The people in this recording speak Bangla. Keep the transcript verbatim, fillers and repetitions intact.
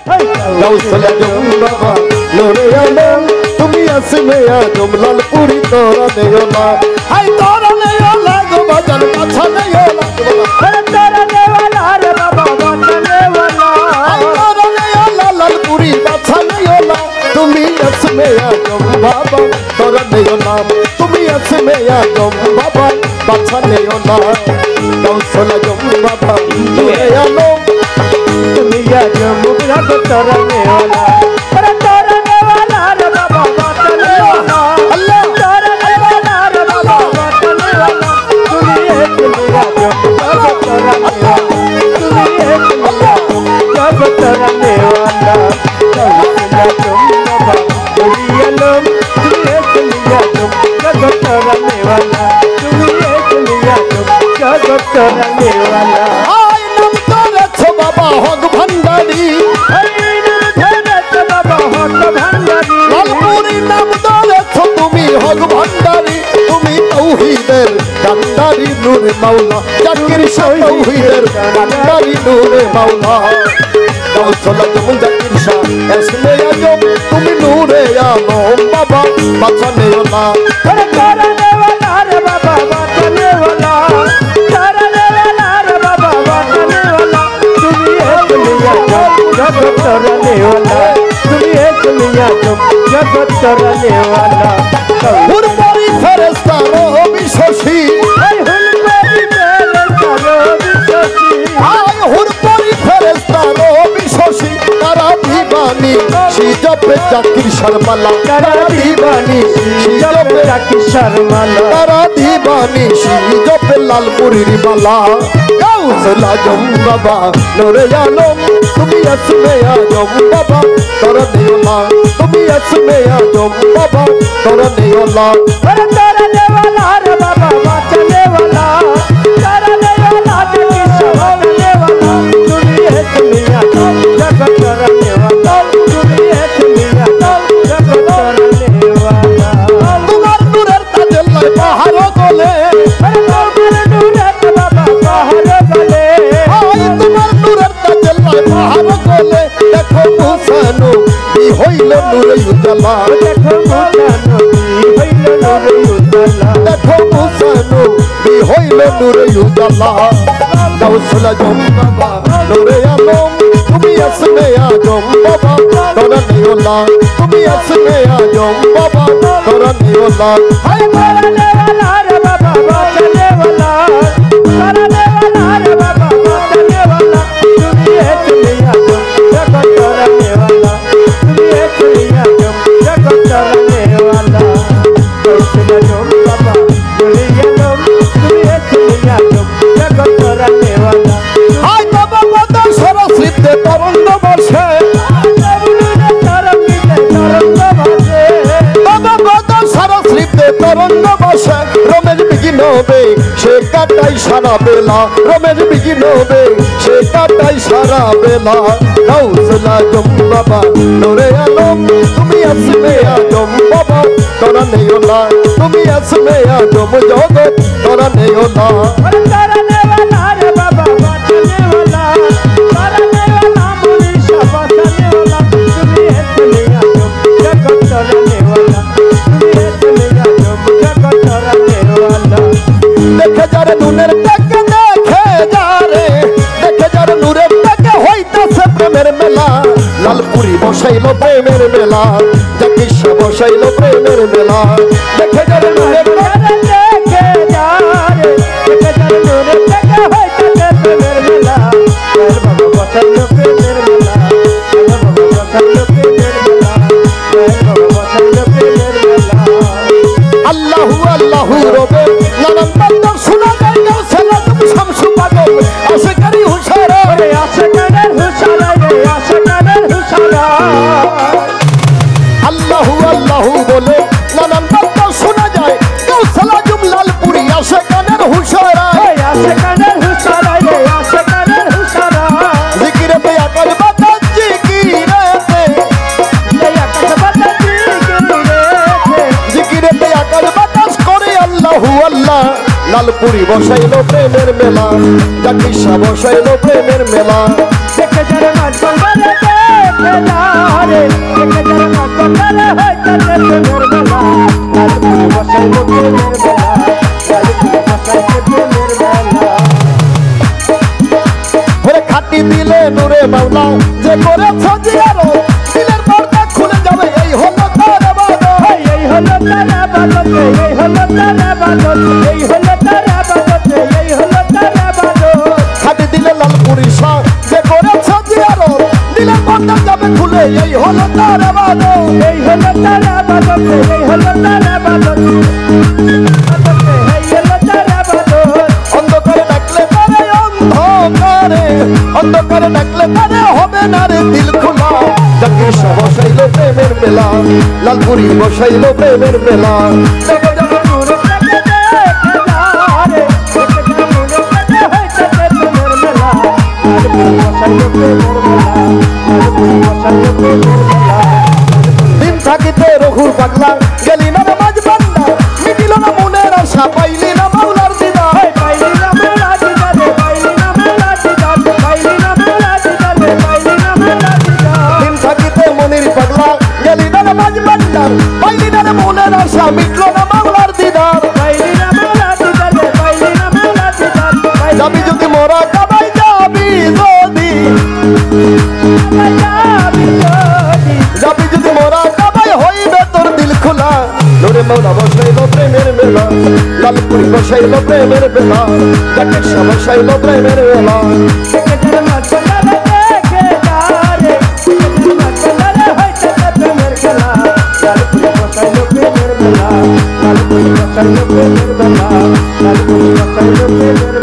গাউসুল আজম বাবা নূরে আলম তুমি আসবে আজম লালপুরি তোরা নেওলা হাই তোরা নেওলা গো বাজার পাছা নেওলা তোরা নেওলা রে বাবা বাছা নেওলা হাই তোরা নেওলা লালপুরি পাছা নেওলা তুমি আসবে আজম বাবা তোরা নেওলা তুমি আসবে আজম বাবা বাছা নেওলা গাউসুল আজম বাবা নূরে আলম তুমি আজম বিরাট তোরা নেওলা তোরা তোরা নেওলা রে বাবা বাছা নেওলা আল্লাহ তোরা নেওলা রে বাবা বাছা নেওলা তুমি এক আজম বাবা তোরা নেওলা তুমি এক আজম বাবা তোরা নেওলা গাউসুল আজম বাবা নূরে আলম তুমি এক আজম বাবা তোরা নেওলা তুমি এক আজম বাবা তোরা নেওলা আয় নাম তোরা ছো বাবা হক ভান্ডারি আয় নাম তোরা ছো বাবা হক ভান্ডারি লালপুরি নাম তোরা ছো তুমি হক ভান্ডারি তুমি তৌহিদের কান্ডারি নূরে মাওলা জাকির শাহ তৌহিদের কান্ডারি নূরে মাওলা গাউসুল আজম জাকির শাহ এসমে আজম তুমি নূরে আলম বাবা বাছা নেওলা তোরা তোরা নেওলা রে বাবা বাছা নেওলা তোরা নেওলা রে বাবা বাছা নেওলা তুমি এক আজম জগত তোরা নেওলা তুমি এক আজম জগত তোরা নেওলা হুর পরি ফেরেশতা রবি শশী আয় হুর পরি ফেরেশতা রবি শশী আয় হুর পরি ফেরেশতা রবি শশী তারা দিবানি সিজপে জাকির শর্মালা তারা দিবানি সিজপে জাকির শর্মালা তারা দিবানি সিজপে লালপুরির মালা গাউসুল আজম বাবা নূরে আলম তুমি আসবে আজম বাবা তোরা নেওলা তুমি আসবে আজম বাবা তোরা নেওলা আরে তোরা নেওলা রে বাবা বাছা নেওলা তোরা নেওলা জাকির শর্মালা নেওলা তুমি এক আজম জগত তোরা নেওলা তুমি এক আজম জগত তোরা নেওলা তোমার নূরের তাজেল্লায় পাহাড় গলে আরে তোমার নূরের বাবা পাহাড় গলে আয় তোমার নূরের তাজেল্লায় পাহাড় গলে দেখো মুসানো বি হইল নূরে উজালা দেখো মুসানো বি হইল নূরে উজালা দেখো মুসানো বি হইল নূরে উজালা গাউসুল আজম বাবা নূরে আলম তুমি আসবে আজম বাবা তোরা নেওলা তুমি আসবে আজম বাবা তোরা নেওলা হায় তোরা নেওলা রে বাবা বাছা নেওলা তোরা নেওলা রে বাবা বাছা নেওলা তুমি এক আজম জগত তোরা নেওলা তুমি এক আজম জগত তোরা নেওলা গাউসুল আজম বাবা নূরে আলম তুমি এক আজম জগত তোরা নেওলা হায় বাবা বাদা সরস্বতীতে তরঙ্গ বর্ষে বাবা বাদা সরস্বতীতে তরঙ্গ বর্ষে রমেশ বিঘ্ন হবে সে কাটাই সারা বেলা রমেশ বিঘ্ন হবে সে কাটাই সারা বেলা গাউসুল আজম বাবা নূরে আলম তুমি আসবে আজম বাবা তোরা নেওলা তুমি আসবে আজম জগত তোরা নেওলা তোরা নেওলা রে বাবা বাছা নেওলা তোরা নেওলা মুনিশা বাছা নেওলা তুমি এক আজম জগত তোরা নেওলা তুমি এক আজম জগত তোরা নেওলা দেখে যারে নূরের টাকে দেখে যারে দেখে যারে নূরের টাকে হইতাছে প্রেমের মেলা লালপুরি বসাইল প্রেমের মেলা জাকির শাহ বসাইল প্রেমের মেলা দেখে যারে নূরের টাকে দেখে যারে দেখে যারে নূরের টাকে হইতাছে প্রেমের মেলা বাবা বসাইল প্রেমের মেলা বাবা বসাইল প্রেমের মেলা বাবা বসাইল প্রেমের মেলা আল্লাহু আল্লাহু রবে নানান বান্দর শোনা যায় গাউসুল আজম শামসু পাগল আশিকারি হুশারা রে আশিকারের হুশারা রে আশিকারের হুশারা আল্লাহু আল্লাহু বলে নানান বান্দর শোনা যায় গাউসুল আজম লালপুরি আশিকারের হুশারা রে আশিকারের হুশারা রে আশিকারের হুশারা জিকিরে বে আকর বাতা জিকিরে বে আকর বাতা জিকিরে জিকিরে বে আকর বাতাস করে আল্লাহু আল্লাহ লালপুরি বসাইল প্রেমের মেলা জাকির শাহ বসাইল প্রেমের মেলা দেখে যারে নাচল বাজে প্রেমের বেলা লালপুরি বসাইল প্রেমের বেলা লালপুরি বসাইছে প্রেমের বেলা ওরে খাটি দিলে নূরে মাওলা যে করেছ জিয়ারত দিলের পর্দা খুলে যাবে এই হলো তার ইবাদত এই হলো তার ইবাদত এই হলো তার ইবাদত এই হলো তার ইবাদত এই হলো তার ইবাদত খাটি দিলে লালপুরি শাহ যে করেছ জিয়ারত দিলের পর্দা যাবে খুলে এই হলো তার ইবাদত এই হলো তার ইবাদত এই হলো তার ইবাদত এই হলো তার ইবাদত অন্ধকারে ডাকলে তারে অন্ধকারে অন্ধকারে ডাকলে তারে হবে না রে দিল খোলা যাকে বসাইল প্রেমের মেলা লালপুরি বসাইল প্রেমের মেলা জগৎ নূরে থেকে দেখে যারে দেখে নূরে থেকে হইছে প্রেমের মেলা লালপুরি বসাইল প্রেমের মেলা লালপুরি বসাইল প্রেমের মেলা দিন থাকিতে রঘুর পাগলা গেলি না নামাজ বান্দা মিটিল না মনের আশা পাইলি না মাওলার দিদা পাইলি না মেলা দিদারে পাইলি না মেলা দিদারে পাইলি না মেলা দিদারে পাইলি না মেলা দিদারে দিন থাকিতে মনির পাগলা গেলি না নামাজ বান্দা পাইলি না মনের আশা মিটল না মাওলার দিদার পাইলি না মেলা দিদারে পাইলি না মেলা দিদারে যাবি যদি মোরা কাবাই যাবি যদি যাবি যদি মোরা কাবাই হইবে তোর দিল খোলা নূরে মাওলা বসাইল প্রেমের মেলা লালপুরি বসাইল প্রেমের বেলা যাকে বসাইল প্রেমের বেলা দেখে যারে মাঝখানে দেখে যারে দেখে মাঝখানে হইছে প্রেমের খেলা লালপুরি বসাইল প্রেমের মেলা লালপুরি বসাইল প্রেমের বেলা লালপুরি বসাইল প্রেমের